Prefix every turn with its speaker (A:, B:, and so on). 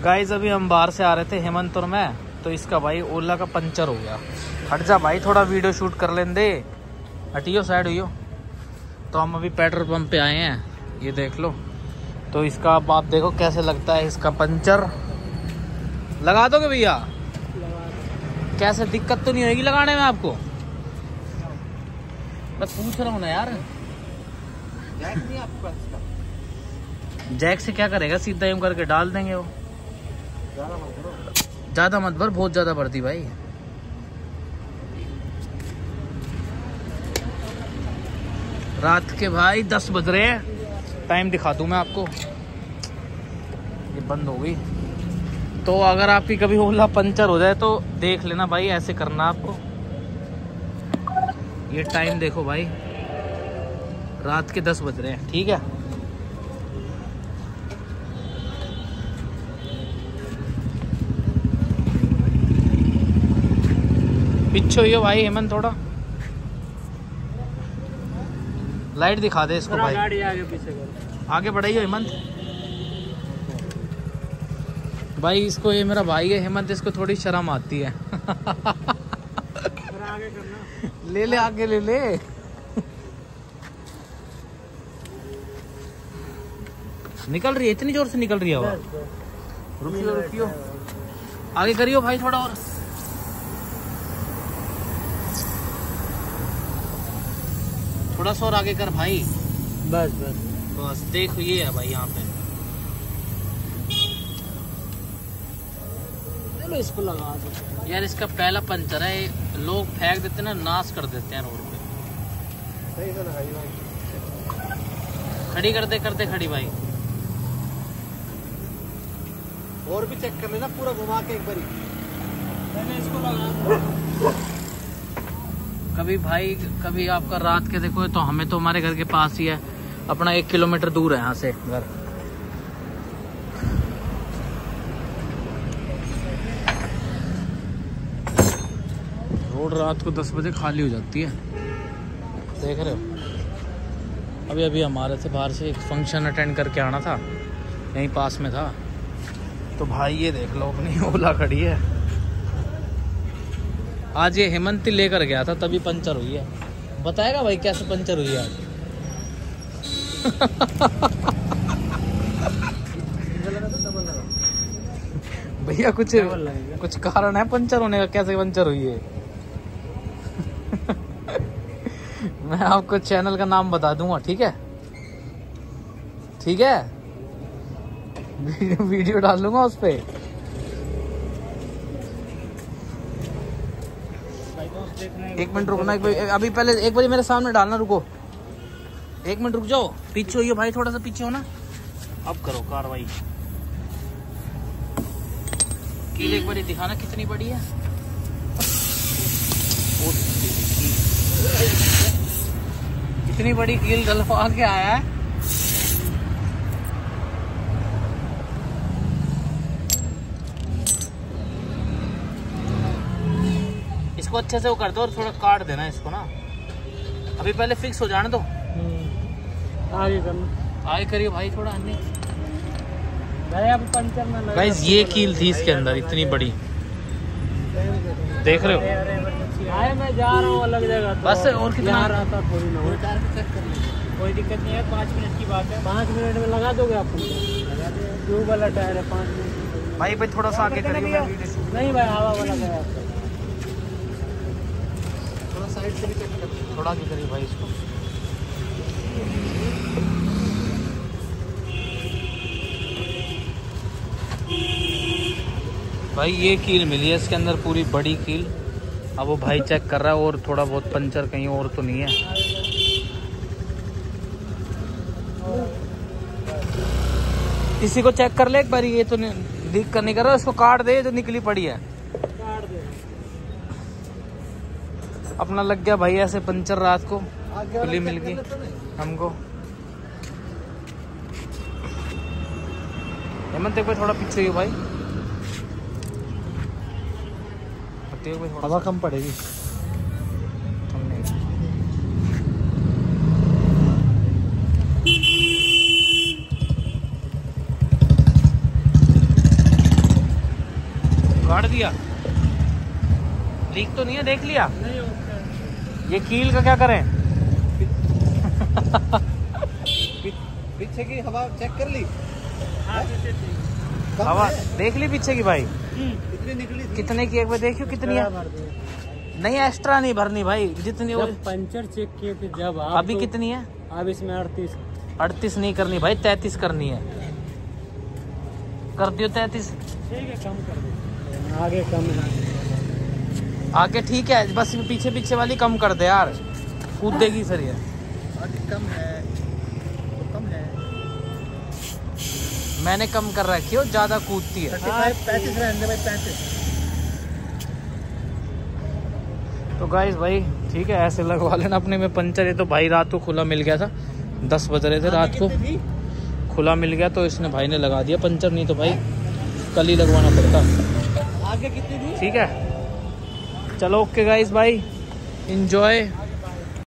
A: Guys अभी हम बाहर से आ रहे थे हेमंत और मैं, तो इसका भाई ओला का पंचर हो गया। हट जा भाई, थोड़ा वीडियो शूट कर लें दे, हटियो साइड हुई। तो हम अभी पेट्रोल पंप पे आए हैं, ये देख लो। तो इसका अब आप देखो कैसे लगता है इसका पंचर। लगा दोगे भैया? कैसे, दिक्कत तो नहीं होगी लगाने में आपको? मैं पूछ रहा हूँ ना यार। जैक नहीं आपके पास इसका? जैक से क्या करेगा, सीधा यूं करके डाल देंगे वो। ज्यादा मत भर, बहुत ज्यादा भरती भाई। रात के भाई 10 बज रहे हैं, टाइम दिखा दूं मैं आपको। ये बंद हो गई। तो अगर आपकी कभी ओला पंचर हो जाए तो देख लेना भाई, ऐसे करना आपको। ये टाइम देखो भाई, रात के 10 बज रहे हैं, ठीक है। पीछे हुई हो भाई हेमंत, थोड़ा लाइट दिखा दे इसको भाई। गाड़ी आगे पीछे कर, आगे बढ़ाइए हेमंत भाई। इसको, ये मेरा भाई है हेमंत, इसको थोड़ी शर्म आती है। आगे करना। ले ले आगे ले ले। निकल रही है, इतनी जोर से निकल रही है हवा। रुकियो रुकियो, आगे करियो भाई थोड़ा और। थोड़ा सा और आगे कर भाई। बस बस बस, देखो ये है भाई यहाँ पे। चलो इसको लगा दो यार। इसका पहला पंचर है, लोग फेंक देते हैं ना, नाश कर देते हैं रोड पे। सही से लगाई भाई। खड़ी कर दे खड़ी भाई। और भी चेक कर लेना पूरा घुमा के एक बारी। मैंने इसको लगा। कभी भाई, कभी आपका रात के देखो, तो हमें तो हमारे घर के पास ही है, अपना 1 किलोमीटर दूर है यहाँ से घर। रोड रात को 10 बजे खाली हो जाती है, देख रहे हो। अभी अभी हमारे से बाहर से एक फंक्शन अटेंड करके आना था, यहीं पास में था। तो भाई ये देख लो, अपनी ओला खड़ी है। आज ये हेमंत लेकर गया था, तभी पंचर हुई है। बताएगा भाई कैसे पंचर हुई है आज। भैया कुछ कारण है पंचर होने का, कैसे पंचर हुई है? मैं आपको चैनल का नाम बता दूंगा, ठीक है? ठीक है, वीडियो डाल लूंगा उस पे। एक मिनट रुकना, अभी पहले एक बार मेरे सामने डालना, रुको 1 मिनट रुक जाओ। पीछे होइए भाई, थोड़ा सा पीछे हो ना। अब करो कार्रवाई। कील एक बार दिखाना कितनी बड़ी है। इतनी बड़ी कील डलवा के आया है। इसको अच्छे से वो कर दो और थोड़ा काट देना इसको ना। अभी पहले फिक्स हो जाने दो। आगे करना, आगे करियो भाई थोड़ा अन्य भाई। अब पंचर में लगा। गाइस ये कील थी इसके अंदर इतनी बड़ी, देख रहे हो? मैं जा रहा हूँ अलग जगह, बस और कितना आ रहा था। कोई दिक्कत नहीं है, 5 मिनट की बात है। 5 मिनट में लगा दोगे आप? ट्यूब वाला टायर है, 5 मिनट। भाई थोड़ा सा आगे करिए। नहीं भाई, हवा वाला गया। थोड़ा साइड से भी चेक कर, थोड़ा आगे करिए भाई इसको। भाई ये कील मिली है इसके अंदर, पूरी बड़ी कील। अब वो भाई चेक कर रहा है, और थोड़ा बहुत पंचर कहीं और तो नहीं है। इसी को चेक कर ले एक बार। ये तो लीक कर नहीं कर रहा, इसको काट दे जो निकली पड़ी है। काट दे। अपना लग गया भाई ऐसे पंचर, रात को खुली मिल गई हमको। हेमंत एक बार थोड़ा पीछे हो भाई, हवा कम पड़ेगी। उगाड़ दिया, लीक तो नहीं है, देख लिया। ये कील का क्या करें?
B: पीछे की हवा चेक कर ली?
A: हवा देख ली पीछे की भाई?
B: कितनी निकली थी?
A: कितने की एक बार देखियो कितनी है? नहीं एक्स्ट्रा नहीं भरनी भाई, जितनी वो
C: पंचर चेक किए थे जब।
A: अभी कितनी है?
C: अब इसमें
A: 38 नहीं करनी भाई, 33 करनी है। कर दियो 33।
C: ठीक है, कम कर दो, आगे कम है।
A: आगे ठीक है, बस पीछे पीछे वाली कम कर दे यार, कूद देगी सर ये।
B: आगे कम है तो कम है।
A: मैंने कम कर रखी है, ज्यादा कूदती है।
B: 35 रहने भाई, 35।
A: तो गाइस भाई ठीक है, ऐसे लगवा लेना अपने में पंचर। ये तो भाई रात को खुला मिल गया था, 10 बज रहे थे रात को, खुला मिल गया तो इसने भाई ने लगा दिया पंचर, नहीं तो भाई कल ही लगवाना पड़ता।
B: आगे कितनी थी?
A: ठीक है चलो, ओके गाइस भाई, एंजॉय।